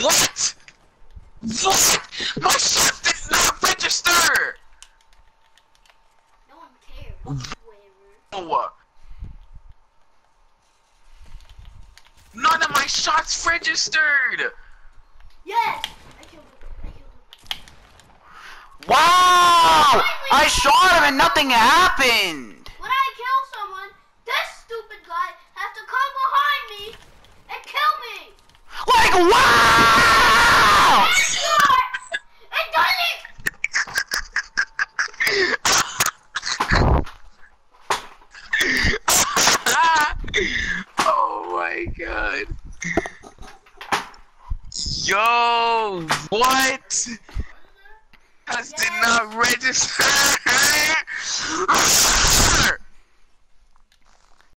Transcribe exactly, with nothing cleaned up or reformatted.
What? What? My shot did not register! No one cares. Whatever. Oh. None of my shots registered! Yes! I killed him. I killed him. Wow! I shot him and nothing happened! When I kill someone, this stupid guy has to come behind me and kill me! Like, wow! It doesn't! Oh my god. Yo, what? Has did not register.